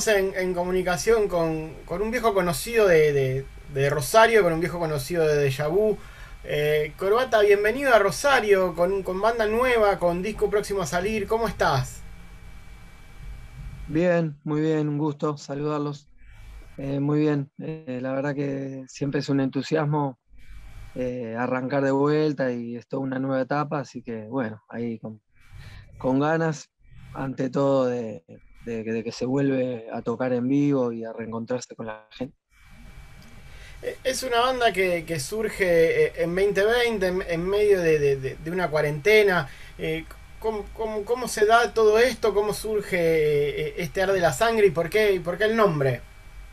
estamos en comunicación con un viejo conocido de Rosario, con un viejo conocido de Deja Vu. Corbata, bienvenido a Rosario, con banda nueva, con disco próximo a salir. ¿Cómo estás? Bien, muy bien, un gusto saludarlos. Muy bien, la verdad que siempre es un entusiasmo arrancar de vuelta y es toda una nueva etapa, así que bueno, ahí con ganas, ante todo de que se vuelve a tocar en vivo y a reencontrarse con la gente. Es una banda que surge en 2020, en medio de una cuarentena. ¿Cómo se da todo esto? ¿Cómo surge este Ar de la Sangre y por qué el nombre?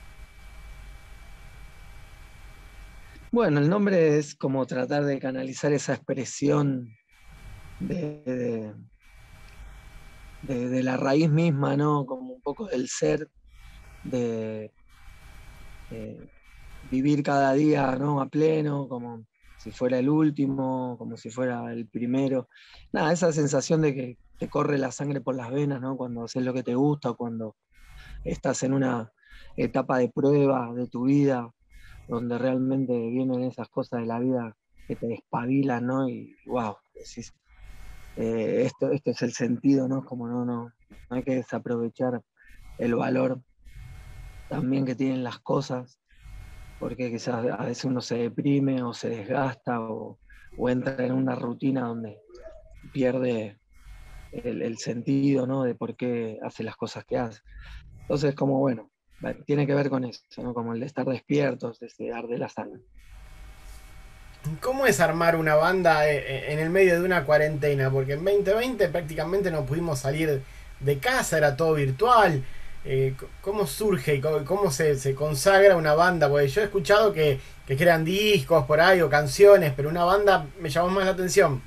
Bueno, el nombre es como tratar de canalizar esa expresión de, de- de la raíz misma, ¿no? Como un poco del ser, de eh, vivir cada día, ¿no? A pleno, como si fuera el último, como si fuera el primero. Nada, esa sensación de que te corre la sangre por las venas, ¿no? Cuando haces lo que te gusta, o cuando estás en una etapa de prueba de tu vida, donde realmente vienen esas cosas de la vida que te despabilan, ¿no? Y wow, decís, esto es el sentido, ¿no? Como no hay que desaprovechar el valor también que tienen las cosas porque quizás a veces uno se deprime o se desgasta o entra en una rutina donde pierde el sentido, ¿no? De por qué hace las cosas que hace. Entonces, como bueno, tiene que ver con eso, ¿no? Como el de estar despiertos, de ese dar de la sangre. ¿Cómo es armar una banda en el medio de una cuarentena? Porque en 2020 prácticamente no pudimos salir de casa, era todo virtual. ¿Cómo surge y cómo se consagra una banda? Porque yo he escuchado que crean discos por ahí o canciones, pero una banda me llamó más la atención.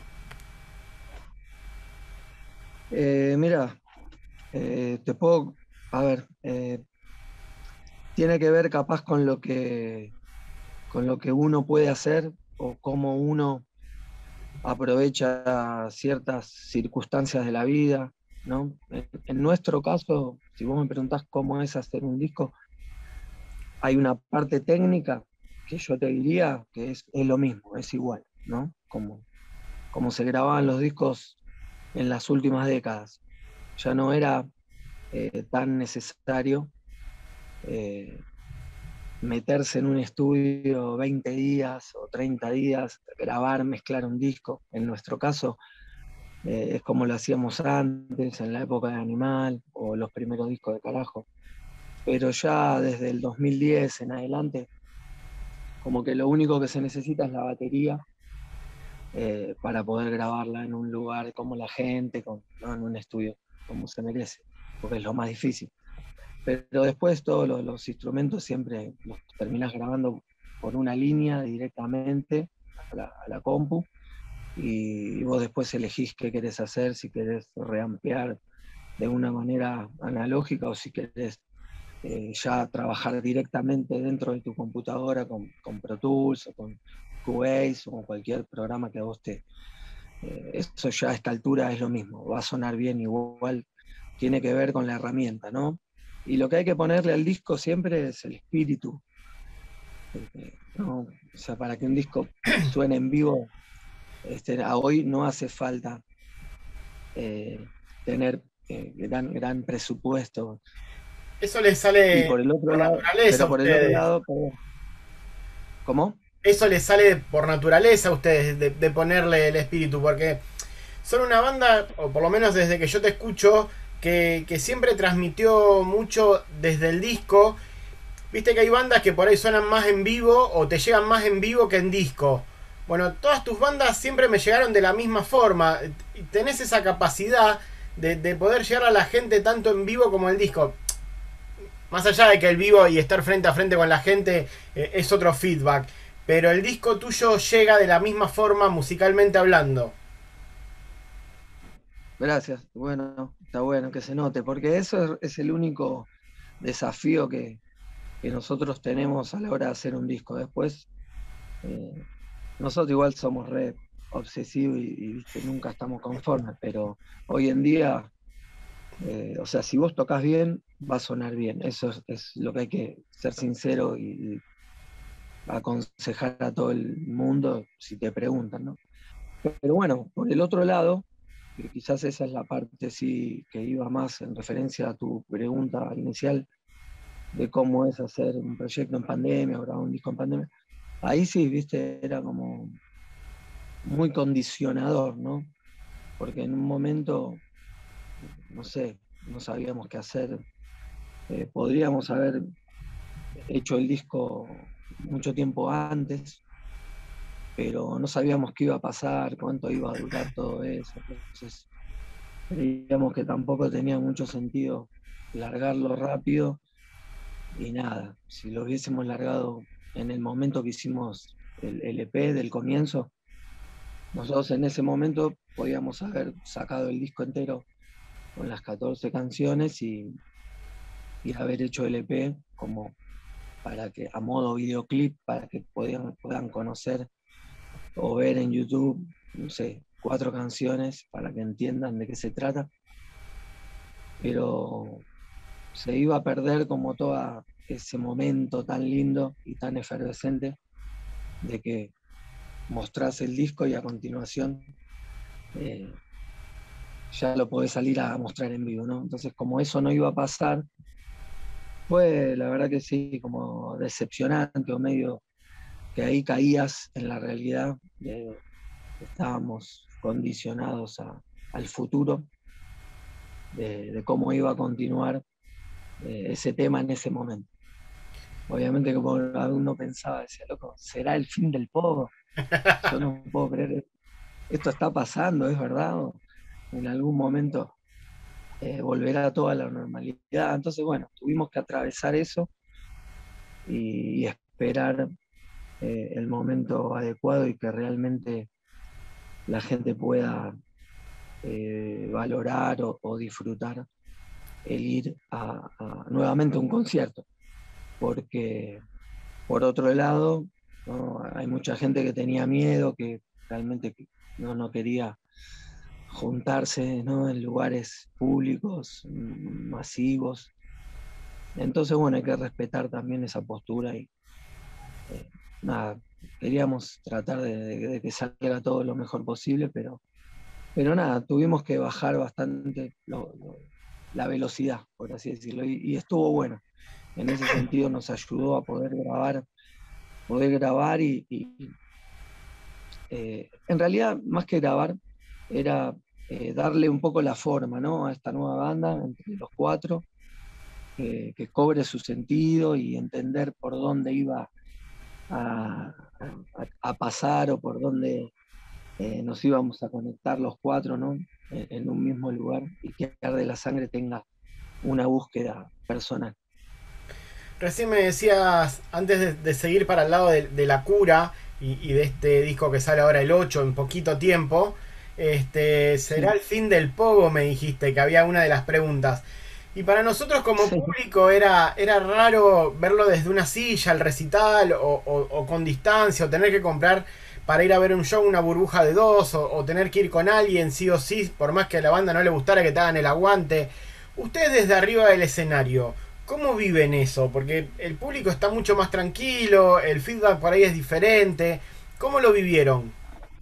Mira, te puedo, a ver, tiene que ver capaz con lo que uno puede hacer o cómo uno aprovecha ciertas circunstancias de la vida, ¿no? En nuestro caso, si vos me preguntás cómo es hacer un disco, hay una parte técnica que yo te diría que es lo mismo, es igual, ¿no? Como se grababan los discos en las últimas décadas. Ya no era tan necesario eh, meterse en un estudio 20 días o 30 días, grabar, mezclar un disco. En nuestro caso, es como lo hacíamos antes, en la época de Animal o los primeros discos de Carajo. Pero ya desde el 2010 en adelante, como que lo único que se necesita es la batería para poder grabarla en un lugar como la gente, ¿no? En un estudio como se merece, porque es lo más difícil. Pero después todos los instrumentos siempre los terminas grabando por una línea directamente a la compu y vos después elegís qué querés hacer, si querés reampliar de una manera analógica o si querés ya trabajar directamente dentro de tu computadora con Pro Tools o con Cubase o con cualquier programa que a vos te... eso ya a esta altura es lo mismo, va a sonar bien igual, tiene que ver con la herramienta, ¿no? Y lo que hay que ponerle al disco siempre es el espíritu, ¿no? O sea, para que un disco suene en vivo, a hoy no hace falta tener gran presupuesto. Eso les Y sale por el otro por lado, naturaleza a pero por el otro ustedes. lado, perdón, ¿cómo? Eso les sale por naturaleza a ustedes de ponerle el espíritu, porque son una banda, o por lo menos desde que yo te escucho, que siempre transmitió mucho desde el disco. Viste que hay bandas que por ahí suenan más en vivo o te llegan más en vivo que en disco. Bueno, todas tus bandas siempre me llegaron de la misma forma. Tenés esa capacidad de poder llegar a la gente tanto en vivo como en disco. Más allá de que el vivo y estar frente a frente con la gente es otro feedback. Pero el disco tuyo llega de la misma forma musicalmente hablando. Gracias. Bueno, está bueno que se note, porque eso es el único desafío que nosotros tenemos a la hora de hacer un disco. Después, eh, nosotros igual somos re obsesivos ¿viste? Nunca estamos conformes, pero hoy en día O sea, si vos tocas bien, va a sonar bien. Eso es lo que hay que ser sincero y aconsejar a todo el mundo si te preguntan, ¿no? Pero bueno, por el otro lado, que quizás esa es la parte sí que iba más en referencia a tu pregunta inicial de cómo es hacer un proyecto en pandemia o grabar un disco en pandemia. Ahí sí, viste, era como muy condicionador, ¿no? Porque en un momento, no sé, no sabíamos qué hacer. Podríamos haber hecho el disco mucho tiempo antes, pero no sabíamos qué iba a pasar, cuánto iba a durar todo eso. Entonces, creíamos que tampoco tenía mucho sentido largarlo rápido y nada, si lo hubiésemos largado en el momento que hicimos el EP del comienzo, nosotros en ese momento podíamos haber sacado el disco entero con las 14 canciones y haber hecho el EP como para que a modo videoclip, para que puedan conocer o ver en YouTube, no sé, 4 canciones para que entiendan de qué se trata, pero se iba a perder como todo ese momento tan lindo y tan efervescente de que mostrás el disco y a continuación eh, ya lo podés salir a mostrar en vivo, ¿no? Entonces, como eso no iba a pasar, fue la verdad que sí, como decepcionante o medio que ahí caías en la realidad de que estábamos condicionados al futuro, de cómo iba a continuar ese tema en ese momento. Obviamente como uno pensaba, decía, loco, ¿será el fin del pogo? Yo no puedo creer, esto está pasando, ¿es verdad? O en algún momento volverá a toda la normalidad. Entonces, bueno, tuvimos que atravesar eso y esperar el momento adecuado y que realmente la gente pueda valorar o disfrutar el ir nuevamente a un concierto. Porque, por otro lado, ¿no? Hay mucha gente que tenía miedo, que realmente no quería juntarse, ¿no? En lugares públicos, masivos. Entonces, bueno, hay que respetar también esa postura y nada, queríamos tratar de que salga todo lo mejor posible, pero nada, tuvimos que bajar bastante la velocidad, por así decirlo, y estuvo bueno. En ese sentido nos ayudó a poder grabar en realidad, más que grabar, era darle un poco la forma, ¿no? A esta nueva banda, entre los 4, que cobre su sentido y entender por dónde iba a, a pasar o por dónde nos íbamos a conectar los 4, ¿no? En un mismo lugar y que Arde la Sangre tenga una búsqueda personal. Recién me decías, antes de seguir para el lado de la cura y de este disco que sale ahora el 8 en poquito tiempo, será Sí, el fin del pogo, me dijiste, que había una de las preguntas. Y para nosotros como sí. público era raro verlo desde una silla, el recital, o con distancia, o tener que comprar para ir a ver un show una burbuja de dos, o tener que ir con alguien sí o sí, por más que a la banda no le gustara que te hagan el aguante. Ustedes desde arriba del escenario, ¿cómo viven eso? Porque el público está mucho más tranquilo, el feedback por ahí es diferente. ¿Cómo lo vivieron?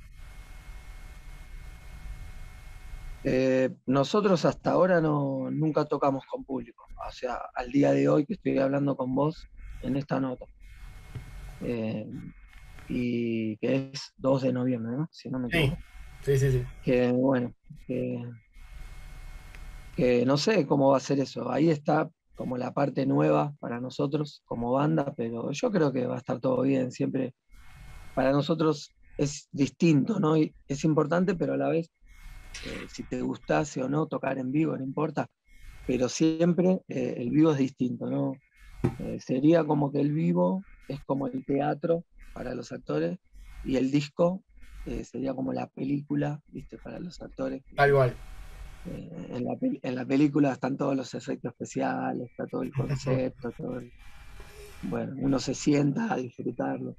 Nosotros hasta ahora nunca tocamos con público, o sea, al día de hoy que estoy hablando con vos en esta nota, eh, y que es 2 de noviembre, ¿no? Si no me Sí, equivoco. sí, sí, sí. Que bueno, que, que no sé cómo va a ser eso. Ahí está como la parte nueva para nosotros como banda, pero yo creo que va a estar todo bien. Siempre para nosotros es distinto, ¿no? Y es importante, pero a la vez, si te gustase o no tocar en vivo, no importa, pero siempre el vivo es distinto, ¿no? Sería como que el vivo es como el teatro para los actores y el disco sería como la película, ¿viste? Para los actores. Tal cual. En la película están todos los efectos especiales, está todo el concepto, bueno, uno se sienta a disfrutarlo.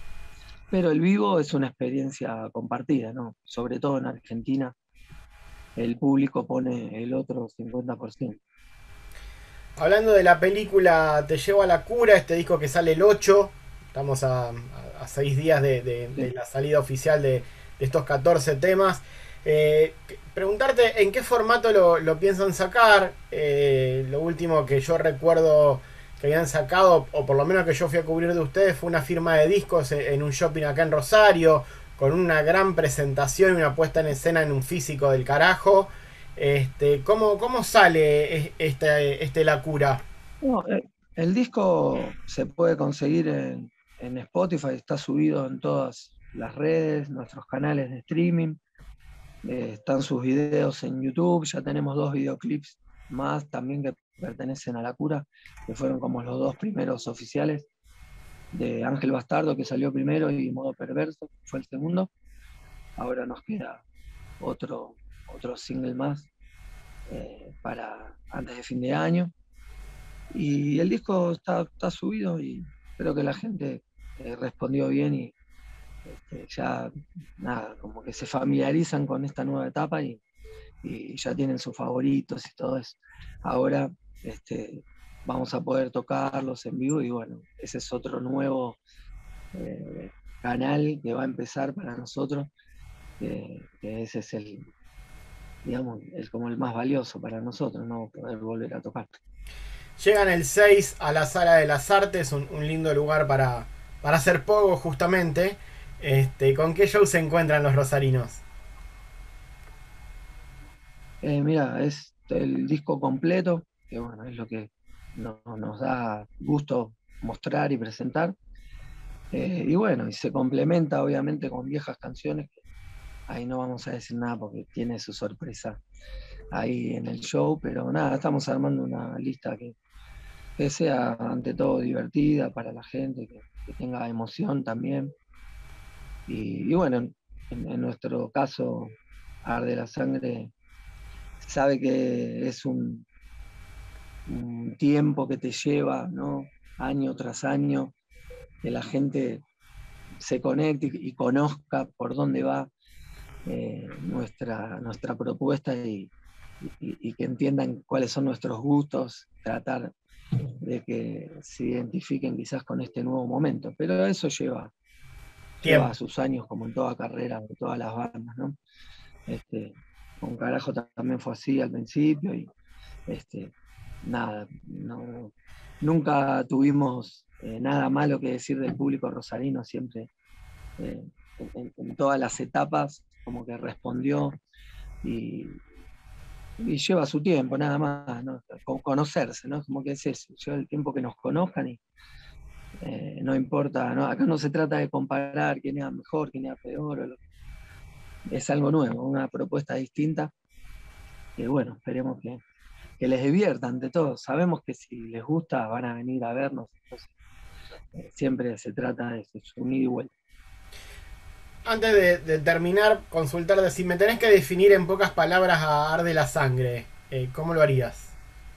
Pero el vivo es una experiencia compartida, ¿no? Sobre todo en Argentina, el público pone el otro 50%. Hablando de la película Te llevo a la cura, este disco que sale el 8, estamos a 6 días de Sí. la salida oficial de estos 14 temas. Preguntarte en qué formato lo piensan sacar. Lo último que yo recuerdo que habían sacado, o por lo menos que yo fui a cubrir de ustedes, fue una firma de discos en un shopping acá en Rosario, con una gran presentación y una puesta en escena en un físico del carajo. ¿Cómo sale este La Cura? No, el disco se puede conseguir en Spotify, está subido en todas las redes, nuestros canales de streaming, están sus videos en YouTube, ya tenemos 2 videoclips más también que pertenecen a La Cura, que fueron como los 2 primeros oficiales, de Ángel Bastardo, que salió primero, y Modo Perverso, que fue el segundo. Ahora nos queda otro single más para antes de fin de año. Y el disco está subido y creo que la gente respondió bien y ya nada, como que se familiarizan con esta nueva etapa y ya tienen sus favoritos y todo eso. Ahora vamos a poder tocarlos en vivo y bueno, ese es otro nuevo canal que va a empezar para nosotros, que ese es digamos, como el más valioso para nosotros, ¿no? Poder volver a tocar. Llegan el 6 a la Sala de las Artes, un lindo lugar para hacer pogo justamente. ¿Con qué show se encuentran los rosarinos? Mira, es el disco completo, que bueno, es lo que nos da gusto mostrar y presentar. Y bueno, y se complementa obviamente con viejas canciones, que ahí no vamos a decir nada porque tiene su sorpresa ahí en el show, pero nada, estamos armando una lista que sea ante todo divertida para la gente, que tenga emoción también. Y bueno, en nuestro caso, Arde la Sangre sabe que es un tiempo que te lleva, ¿no? Año tras año, que la gente se conecte y conozca por dónde va nuestra propuesta y que entiendan cuáles son nuestros gustos, tratar de que se identifiquen quizás con este nuevo momento. Pero eso lleva Tiempo. sus años, como en toda carrera de todas las bandas, ¿no? Con Carajo también fue así al principio y nada, nunca tuvimos nada malo que decir del público rosarino, siempre en todas las etapas como que respondió y lleva su tiempo nada más, ¿no? Conocerse, ¿no? Como que es eso, lleva el tiempo que nos conozcan y no importa, ¿no? Acá no se trata de comparar quién era mejor, quién era peor, es algo nuevo, una propuesta distinta, que bueno, esperemos que les divierta ante todo. Sabemos que si les gusta van a venir a vernos, entonces siempre se trata de unir y vuelta. Antes de terminar, consultar si me tenés que definir en pocas palabras a Arde la Sangre, ¿cómo lo harías?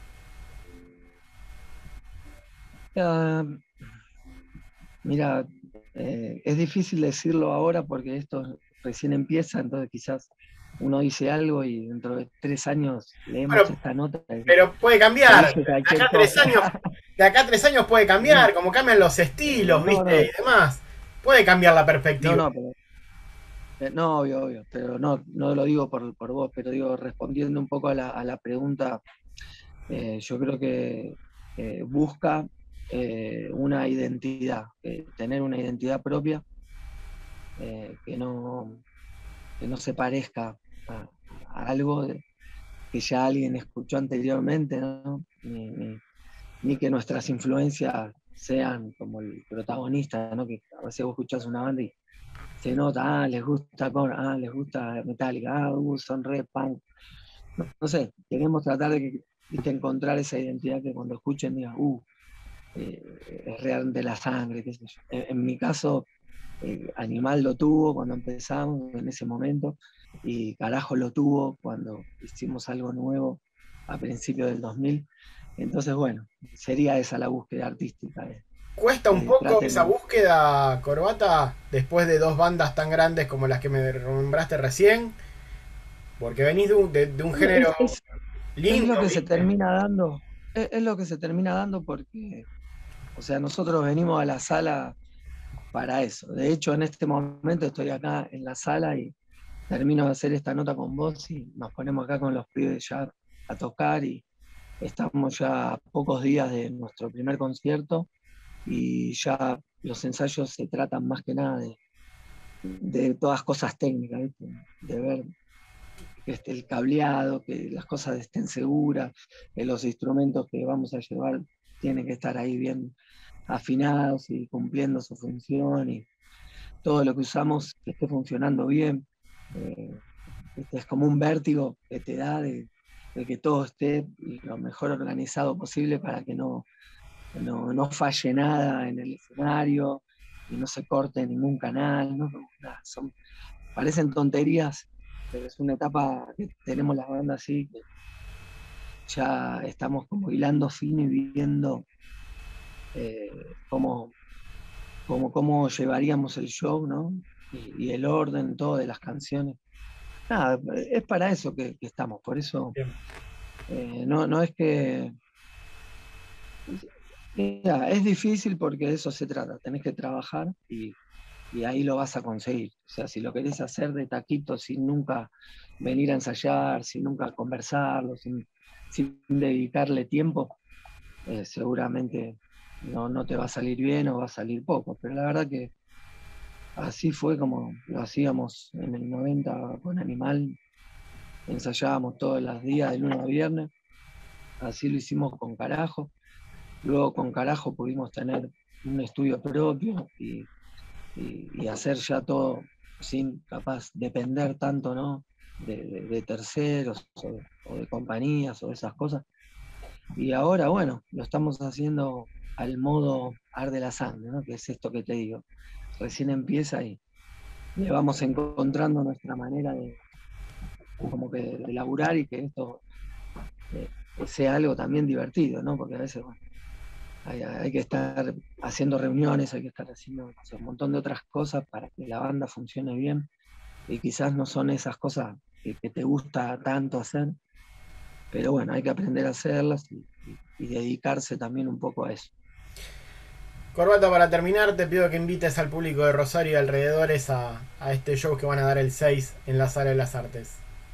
Mira, es difícil decirlo ahora porque esto recién empieza, entonces quizás uno dice algo y dentro de 3 años leemos Bueno, esta nota. pero puede Se cambiar. dice cualquier Acá 3 años, cosa. de acá a 3 años puede cambiar, como cambian los estilos, No, ¿viste? no, Y demás. Puede cambiar la perspectiva. no, pero, no, obvio, pero no lo digo por vos, pero digo, respondiendo un poco a la pregunta, yo creo que busca una identidad, tener una identidad propia que no se parezca a algo que ya alguien escuchó anteriormente, ¿no? Ni que nuestras influencias sean como el protagonista, ¿no? Que a veces vos escuchás una banda y se nota, les gusta les gusta Metallica, son red punk. No sé, queremos tratar de encontrar esa identidad que cuando escuchen digan, es real de la sangre, qué sé yo. En mi caso, Animal lo tuvo cuando empezamos, en ese momento, y Carajo lo tuvo cuando hicimos algo nuevo a principios del 2000. Entonces, bueno, sería esa la búsqueda artística. Cuesta un poco esa Traten, búsqueda, Corbata, después de 2 bandas tan grandes como las que me nombraste recién. Porque venís de un género Es lo lindo, que se ¿viste? termina dando, es lo que se termina dando porque, o sea, nosotros venimos a la sala para eso. De hecho, en este momento estoy acá en la sala y termino de hacer esta nota con vos y nos ponemos acá con los pibes ya a tocar y estamos ya a pocos días de nuestro primer concierto y ya los ensayos se tratan más que nada de todas cosas técnicas, ¿viste? De ver que esté el cableado, que las cosas estén seguras, que los instrumentos que vamos a llevar tienen que estar ahí bien afinados y cumpliendo su función y todo lo que usamos que esté funcionando bien. Eh, es como un vértigo que te da de que todo esté lo mejor organizado posible para que no falle nada en el escenario y no se corte ningún canal. ¿No? Nada, parecen tonterías, pero es una etapa que tenemos la banda así, que ya estamos como hilando fino y viendo cómo, cómo llevaríamos el show, ¿no? Y el orden, todo de las canciones. Nada, es para eso que estamos, por eso Bien. no es que... Mira, es difícil porque de eso se trata, tenés que trabajar y ahí lo vas a conseguir. O sea, si lo querés hacer de taquito, sin nunca venir a ensayar, sin nunca conversarlo, sin dedicarle tiempo, seguramente no te va a salir bien o va a salir poco. Pero la verdad que así fue como lo hacíamos en el 90 con Animal, ensayábamos todos los días, de lunes a viernes, así lo hicimos con Carajo. Luego con Carajo pudimos tener un estudio propio y hacer ya todo sin capaz depender tanto, ¿no? De terceros o de compañías o de esas cosas. Y ahora, bueno, lo estamos haciendo al modo arde la sangre, ¿no? Que es esto que te digo. Recién empieza y le vamos encontrando nuestra manera como que de laburar y que esto eh, sea algo también divertido, ¿no? Porque a veces, bueno, hay que estar haciendo reuniones, hay que estar haciendo un montón de otras cosas para que la banda funcione bien y quizás no son esas cosas que te gusta tanto hacer, pero bueno, hay que aprender a hacerlas y dedicarse también un poco a eso. Corbata, para terminar, te pido que invites al público de Rosario y alrededores a este show que van a dar el 6 en la Sala de las Artes.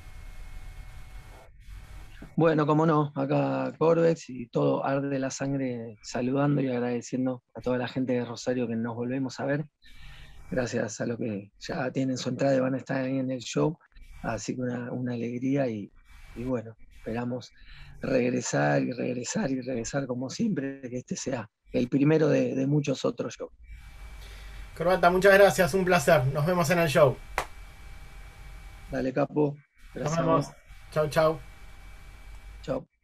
Bueno, como no, acá Corvex y todo arde la sangre saludando y agradeciendo a toda la gente de Rosario que nos volvemos a ver, gracias a lo que ya tienen su entrada y van a estar ahí en el show, así que una alegría y bueno, esperamos regresar y regresar y regresar como siempre, que este sea el primero de muchos otros shows. Corbata, muchas gracias, un placer. Nos vemos en el show. Dale, capo, Nos gracias a vemos. vos, Chau, chau. chao.